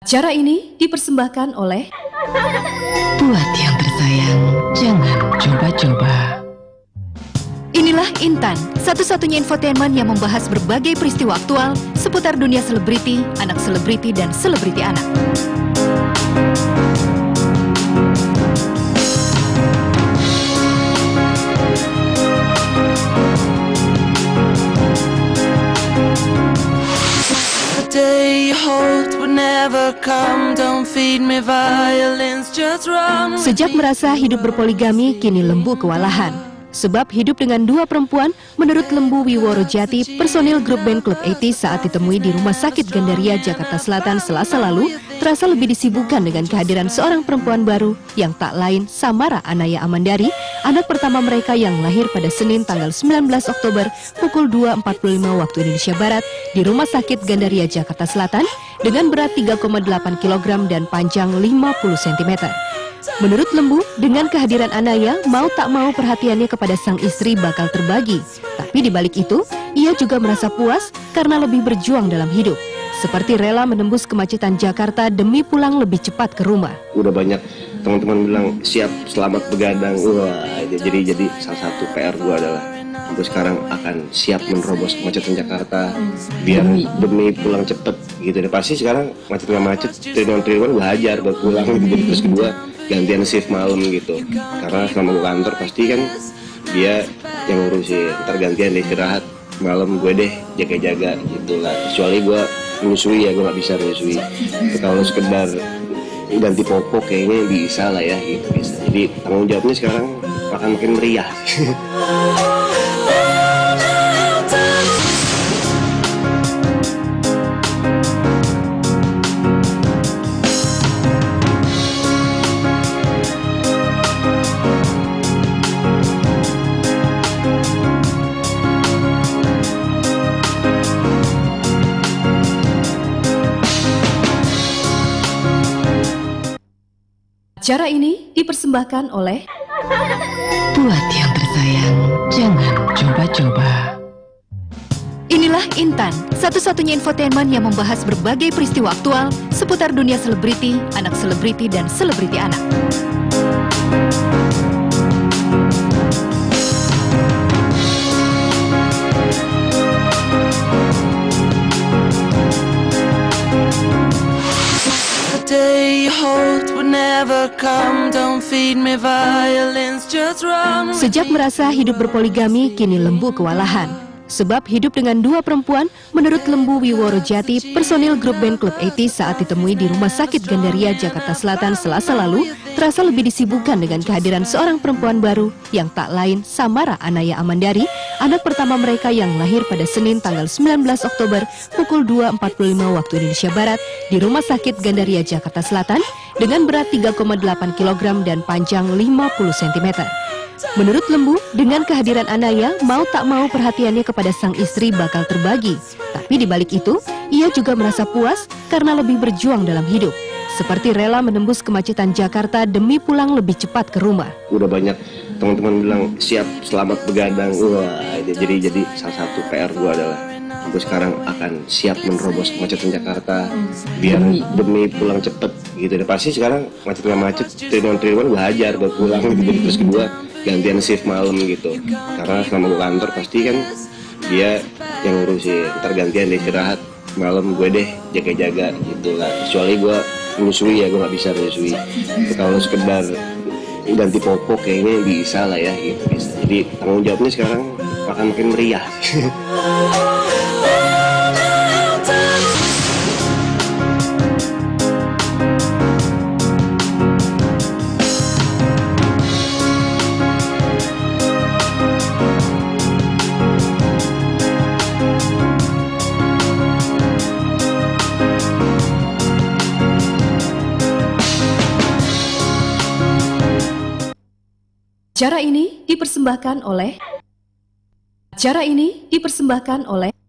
Acara ini dipersembahkan oleh Buat yang tersayang, jangan coba-coba. Inilah Intan, satu-satunya infotainment yang membahas berbagai peristiwa aktual seputar dunia selebriti, anak selebriti, dan selebriti anak. Sejak merasa hidup berpoligami, kini Lembu kewalahan. Sebab hidup dengan dua perempuan, menurut Lembu Wiworo Jati, personil grup band Club 80 saat ditemui di Rumah Sakit Gandaria, Jakarta Selatan Selasa lalu, terasa lebih disibukkan dengan kehadiran seorang perempuan baru yang tak lain Samara Anaya Amandari, anak pertama mereka yang lahir pada Senin tanggal 19 Oktober pukul 2.45 waktu Indonesia Barat di Rumah Sakit Gandaria, Jakarta Selatan dengan berat 3,8 kg dan panjang 50 cm. Menurut Lembu, dengan kehadiran Anaya, mau tak mau perhatiannya kepada sang istri bakal terbagi. Tapi di balik itu, ia juga merasa puas karena lebih berjuang dalam hidup. Seperti rela menembus kemacetan Jakarta demi pulang lebih cepat ke rumah. Udah banyak teman-teman bilang siap selamat begadang. Wah, jadi salah satu PR gua adalah sampai sekarang akan siap menerobos kemacetan Jakarta biar demi pulang cepet gitu. Dan pasti sekarang macet nggak macet, triliun gua hajar buat pulang gitu. Jadi terus kedua gantian shift malam gitu, karena selama gue kantor pasti kan dia yang ngurusin, ntar gantian deh istirahat malam, gue deh jaga-jaga gitu lah. Kecuali gue menyusui ya, gue nggak bisa menyusui. Kalau sekedar ganti popok kayaknya bisa lah ya gitu, bisa. Jadi tanggung jawabnya sekarang akan makin meriah. Acara ini dipersembahkan oleh Buat yang tersayang, jangan coba-coba. Inilah Intan, satu-satunya infotainment yang membahas berbagai peristiwa aktual seputar dunia selebriti, anak selebriti, dan selebriti anak. Sejak merasa hidup berpoligami, kini Lembu kewalahan. Sebab hidup dengan dua perempuan, menurut Lembu Wiworo Jati, personil grup band Club 80 saat ditemui di Rumah Sakit Gandaria, Jakarta Selatan Selasa lalu, terasa lebih disibukkan dengan kehadiran seorang perempuan baru yang tak lain Samara Anaya Amandari, anak pertama mereka yang lahir pada Senin tanggal 19 Oktober pukul 2.45 waktu Indonesia Barat di Rumah Sakit Gandaria, Jakarta Selatan dengan berat 3,8 kg dan panjang 50 cm. Menurut Lembu, dengan kehadiran Anaya, mau tak mau perhatiannya kepada sang istri bakal terbagi. Tapi di balik itu, ia juga merasa puas karena lebih berjuang dalam hidup. Seperti rela menembus kemacetan Jakarta demi pulang lebih cepat ke rumah. Udah banyak teman-teman bilang siap selamat begadang. Wah, jadi salah satu PR gua adalah sampai sekarang akan siap menerobos kemacetan Jakarta biar demi pulang cepet gitu. Dan pasti sekarang macet nggak macet, triliun gua hajar buat pulang gitu. Jadi terus kedua gantian shift malam gitu, karena selama gue kantor pasti kan dia yang ngurusin, ntar gantian deh istirahat malam, gue deh jaga-jaga gitu lah. Kecuali gue menyusui ya, gue nggak bisa menyusui. Kalau sekedar ganti popok kayaknya bisa lah ya gitu, bisa. Jadi tanggung jawabnya sekarang akan makin meriah. Acara ini dipersembahkan oleh